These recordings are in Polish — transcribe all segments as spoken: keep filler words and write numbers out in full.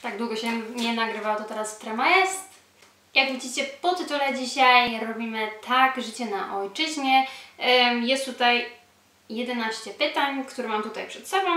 tak długo się nie nagrywało, to teraz trema jest. Jak widzicie po tytule, dzisiaj robimy tak, życie na ojczyźnie. Jest tutaj jedenaście pytań, które mam tutaj przed sobą.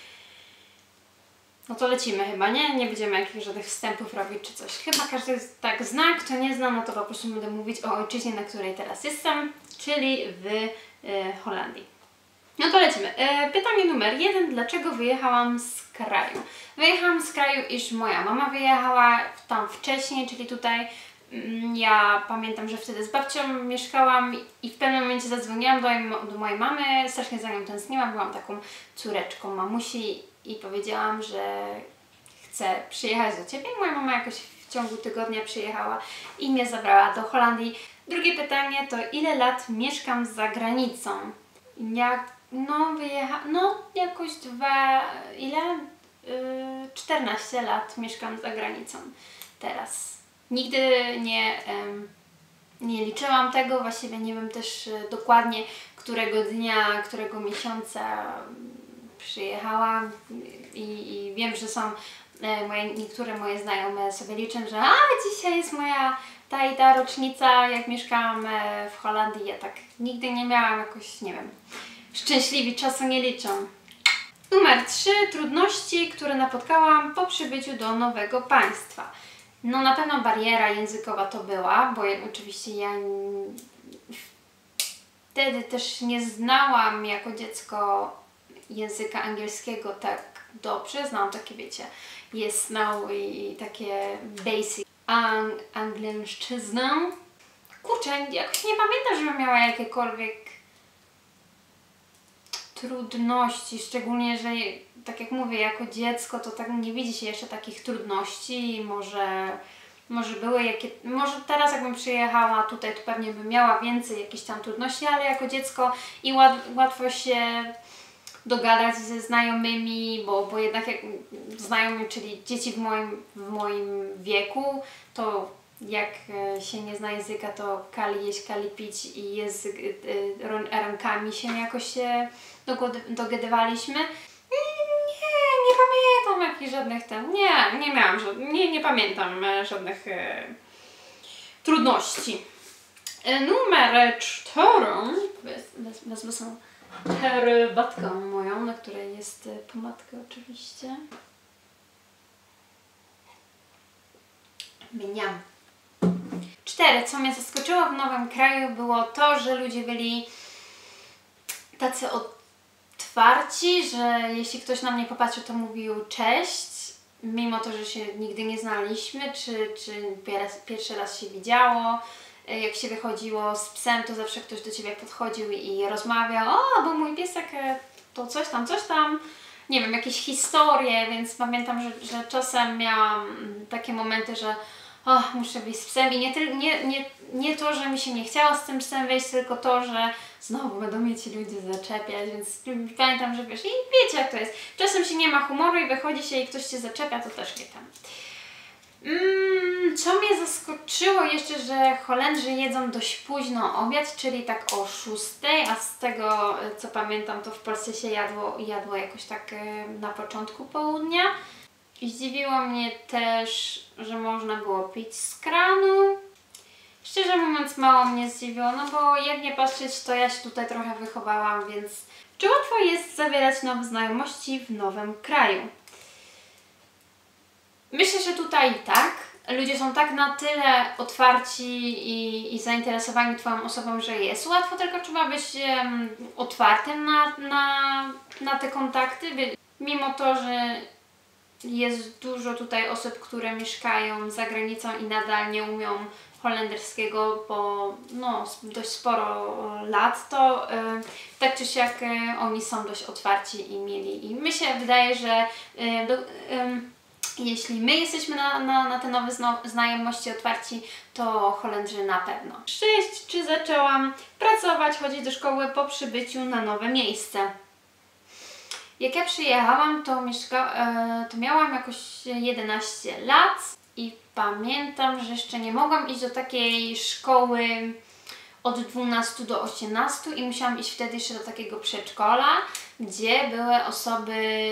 No to lecimy chyba, nie? Nie będziemy jakichś żadnych wstępów robić czy coś. Chyba każdy tak zna, kto nie zna, no to po prostu będę mówić o ojczyźnie, na której teraz jestem, czyli w y, Holandii. No to lecimy. E, pytanie numer jeden. Dlaczego wyjechałam z kraju? Wyjechałam z kraju, iż moja mama wyjechała tam wcześniej, czyli tutaj mm, ja pamiętam, że wtedy z babcią mieszkałam i w pewnym momencie zadzwoniłam do, do mojej mamy, strasznie za nią tęskniłam, byłam taką córeczką mamusi i powiedziałam, że chcę przyjechać do Ciebie. Moja mama jakoś w ciągu tygodnia przyjechała i mnie zabrała do Holandii. Drugie pytanie to ile lat mieszkam za granicą? Jak, no wyjecha, no jakoś dwa, ile? Yy, czternaście lat mieszkam za granicą teraz. Nigdy nie, ym, nie liczyłam tego, właściwie nie wiem też dokładnie którego dnia, którego miesiąca przyjechałam i, i wiem, że są e, moje, niektóre moje znajome sobie liczą, że a dzisiaj jest moja ta i ta rocznica, jak mieszkałam e, w Holandii. Ja tak nigdy nie miałam jakoś, nie wiem, szczęśliwi czasu nie liczą. Numer trzy. Trudności, które napotkałam po przybyciu do nowego państwa. No na pewno bariera językowa to była, bo ja, oczywiście ja wtedy też nie znałam jako dziecko języka angielskiego tak dobrze. Znałam takie, wiecie, yes, no i takie basic ang angielszczyznę. Kurczę, jakoś nie pamiętam, żebym miała jakiekolwiek trudności, szczególnie, że tak jak mówię, jako dziecko to tak nie widzi się jeszcze takich trudności. Może, może były jakie, może teraz jakbym przyjechała tutaj, to pewnie bym miała więcej jakichś tam trudności, ale jako dziecko i łat, łatwo się dogadać ze znajomymi, bo, bo jednak jak znajomi, czyli dzieci w moim, w moim wieku, to jak się nie zna języka, to kali jeść, kali pić i język, rękami się jakoś się dogadywaliśmy. Nie, nie pamiętam jakichś żadnych tam, nie, nie miałam żadnych, nie, nie pamiętam żadnych e, trudności. E, numer cztery, wezmę sobie herbatkę moją, na której jest pomadka oczywiście. Mniam. Cztery. Co mnie zaskoczyło w nowym kraju, było to, że ludzie byli tacy otwarci, że jeśli ktoś na mnie popatrzył, to mówił cześć, mimo to, że się nigdy nie znaliśmy, czy, czy pierwszy raz się widziało. Jak się wychodziło z psem, to zawsze ktoś do Ciebie podchodził i rozmawiał, o, bo mój piesek to coś tam, coś tam, nie wiem, jakieś historie, więc pamiętam, że, że czasem miałam takie momenty, że o, muszę wyjść z psem i nie, nie, nie, nie to, że mi się nie chciało z tym psem wyjść, tylko to, że znowu będą mnie ci ludzie zaczepiać, więc pamiętam, że wiesz, i wiecie jak to jest, czasem się nie ma humoru i wychodzi się i ktoś Cię zaczepia, to też nie tam. Mm, co mnie zaskoczyło jeszcze, że Holendrzy jedzą dość późno obiad, czyli tak o szóstej, a z tego co pamiętam, to w Polsce się jadło, jadło jakoś tak na początku południa. I zdziwiło mnie też, że można było pić z kranu. Szczerze mówiąc, mało mnie zdziwiło, no bo jak nie patrzeć, to ja się tutaj trochę wychowałam, więc czy łatwo jest zawierać nowe znajomości w nowym kraju? Myślę, że tutaj tak. Ludzie są tak na tyle otwarci i, i zainteresowani Twoją osobą, że jest łatwo, tylko trzeba być um, otwartym na, na, na te kontakty. Mimo to, że jest dużo tutaj osób, które mieszkają za granicą i nadal nie umią holenderskiego, bo no, dość sporo lat, to y, tak czy siak y, oni są dość otwarci i mili. I mi się wydaje, że y, do, y, jeśli my jesteśmy na, na, na te nowe znajomości otwarci, to Holendrzy na pewno. sześć. Czy zaczęłam pracować, chodzić do szkoły po przybyciu na nowe miejsce? Jak ja przyjechałam, to, mieszka, e, to miałam jakoś jedenaście lat i pamiętam, że jeszcze nie mogłam iść do takiej szkoły od dwunastu do osiemnastu i musiałam iść wtedy jeszcze do takiego przedszkola, gdzie były osoby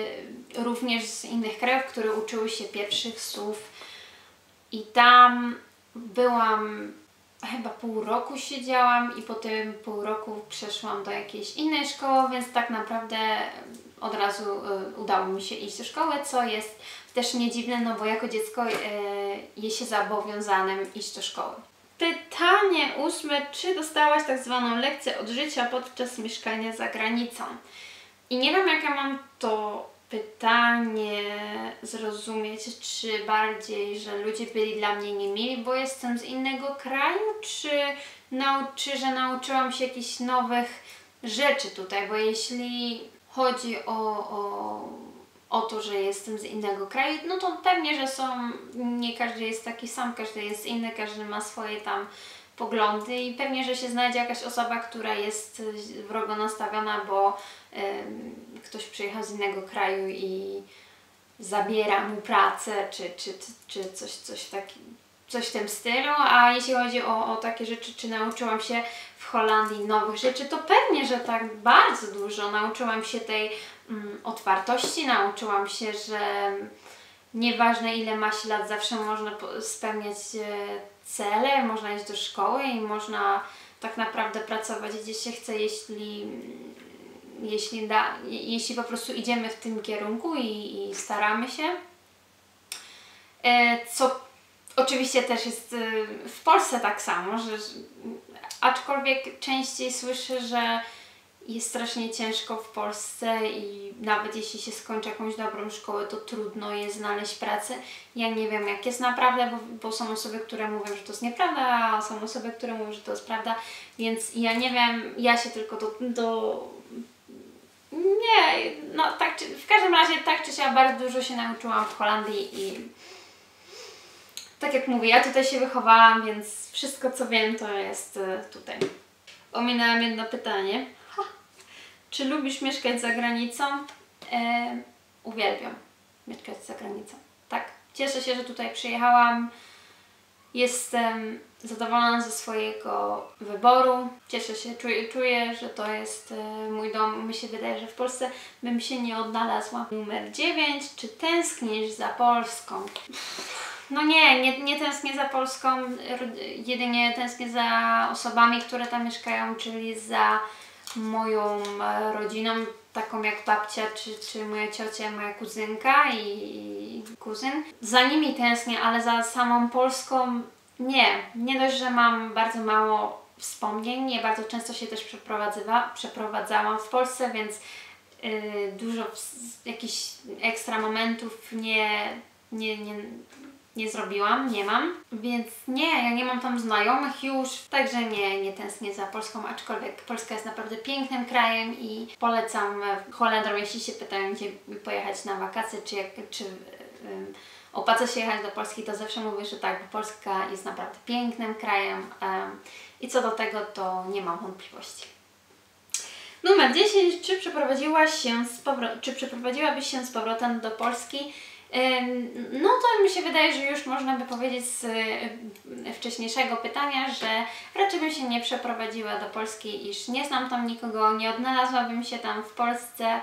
również z innych krajów, które uczyły się pierwszych słów. I tam byłam, chyba pół roku siedziałam i po tym pół roku przeszłam do jakiejś innej szkoły, więc tak naprawdę od razu y, udało mi się iść do szkoły, co jest też nie dziwne, no bo jako dziecko y, jest się zobowiązanym iść do szkoły. Pytanie ósme. Czy dostałaś tak zwaną lekcję od życia podczas mieszkania za granicą? I nie wiem, jak ja mam to pytanie zrozumieć, czy bardziej, że ludzie byli dla mnie niemili, bo jestem z innego kraju, czy, nauczy, że nauczyłam się jakichś nowych rzeczy tutaj, bo jeśli chodzi o, o, o to, że jestem z innego kraju, no to pewnie, że są, nie każdy jest taki sam, każdy jest inny, każdy ma swoje tam poglądy i pewnie, że się znajdzie jakaś osoba, która jest wrogo nastawiona, bo ym, ktoś przyjechał z innego kraju i zabiera mu pracę, czy, czy, czy coś, coś, taki, coś w tym stylu, a jeśli chodzi o, o takie rzeczy, czy nauczyłam się w Holandii nowych rzeczy, to pewnie, że tak bardzo dużo. Nauczyłam się tej mm, otwartości, nauczyłam się, że nieważne ile ma się lat, zawsze można spełniać cele, można iść do szkoły i można tak naprawdę pracować gdzie się chce, jeśli, jeśli, da, jeśli po prostu idziemy w tym kierunku i, i staramy się. Co oczywiście też jest w Polsce tak samo, że aczkolwiek częściej słyszę, że jest strasznie ciężko w Polsce i nawet jeśli się skończy jakąś dobrą szkołę, to trudno jest znaleźć pracę. Ja nie wiem, jak jest naprawdę, bo, bo są osoby, które mówią, że to jest nieprawda, a są osoby, które mówią, że to jest prawda, więc ja nie wiem, ja się tylko do... do nie, no tak czy, w każdym razie tak czy siak bardzo dużo się nauczyłam w Holandii i tak jak mówię, ja tutaj się wychowałam, więc wszystko co wiem to jest tutaj. Ominęłam jedno pytanie. Czy lubisz mieszkać za granicą? E, uwielbiam mieszkać za granicą. Tak. Cieszę się, że tutaj przyjechałam. Jestem zadowolona ze swojego wyboru. Cieszę się, czuję, czuję że to jest e, mój dom. Mi się wydaje, że w Polsce bym się nie odnalazła. Numer dziewięć. Czy tęsknisz za Polską? No nie, nie, nie tęsknię za Polską. Jedynie tęsknię za osobami, które tam mieszkają, czyli za moją rodziną, taką jak babcia, czy, czy moja ciocia, moja kuzynka i kuzyn. Za nimi tęsknię, ale za samą Polską nie. Nie dość, że mam bardzo mało wspomnień, ja bardzo często się też przeprowadzałam w Polsce, więc yy, dużo jakichś ekstra momentów nie, nie, nie nie zrobiłam, nie mam, więc nie, ja nie mam tam znajomych już, także nie, nie tęsknię za Polską, aczkolwiek Polska jest naprawdę pięknym krajem i polecam Holendrom, jeśli się pytają, gdzie pojechać na wakacje, czy, jak, czy um, opłaca się jechać do Polski, to zawsze mówię, że tak, bo Polska jest naprawdę pięknym krajem um, i co do tego, to nie mam wątpliwości. Numer dziesięć. Czy przeprowadziłaś się z powro- czy przeprowadziłabyś się z powrotem do Polski? No to mi się wydaje, że już można by powiedzieć z wcześniejszego pytania, że raczej bym się nie przeprowadziła do Polski, iż nie znam tam nikogo, nie odnalazłabym się tam w Polsce.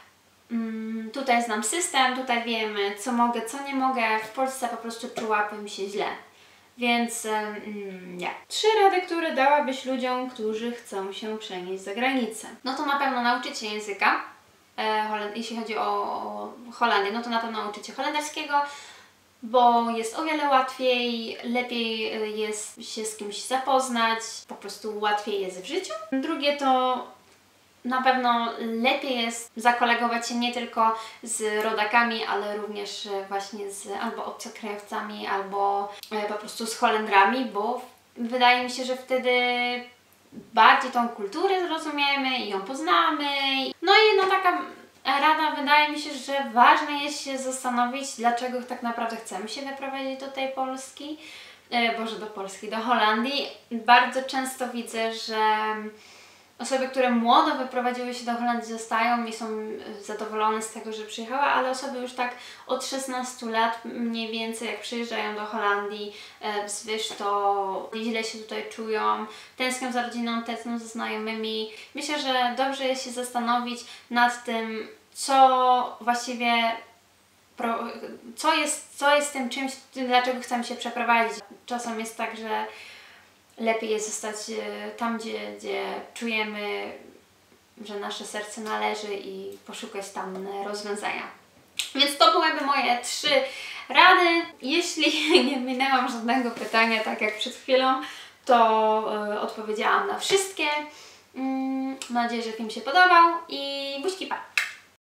Tutaj znam system, tutaj wiemy co mogę, co nie mogę. W Polsce po prostu czułabym się źle. Więc mm, nie. Trzy rady, które dałabyś ludziom, którzy chcą się przenieść za granicę. No to na pewno nauczyć się języka. Jeśli chodzi o, o Holandię, no to na pewno nauczycie holenderskiego, bo jest o wiele łatwiej, lepiej jest się z kimś zapoznać, po prostu łatwiej jest w życiu. Drugie to na pewno lepiej jest zakolegować się nie tylko z rodakami, ale również właśnie z albo obcokrajowcami, albo po prostu z Holendrami, bo wydaje mi się, że wtedy bardziej tą kulturę zrozumiemy i ją poznamy. No i no taka rada, wydaje mi się, że ważne jest się zastanowić, dlaczego tak naprawdę chcemy się wyprowadzić do tej Polski, e, Boże, do Polski, do Holandii. Bardzo często widzę, że osoby, które młodo wyprowadziły się do Holandii, zostają i są zadowolone z tego, że przyjechały, ale osoby już tak od szesnastu lat mniej więcej, jak przyjeżdżają do Holandii e, wzwyż, to źle się tutaj czują, tęsknią za rodziną, tęsknią za znajomymi. Myślę, że dobrze jest się zastanowić nad tym, co właściwie, co jest, co jest tym czymś, dlaczego chcemy się przeprowadzić. Czasem jest tak, że lepiej jest zostać tam, gdzie, gdzie czujemy, że nasze serce należy i poszukać tam rozwiązania. Więc to byłyby moje trzy rady. Jeśli nie minęłam żadnego pytania, tak jak przed chwilą, to y, odpowiedziałam na wszystkie. Mm, mam nadzieję, że film się podobał i buźki pa!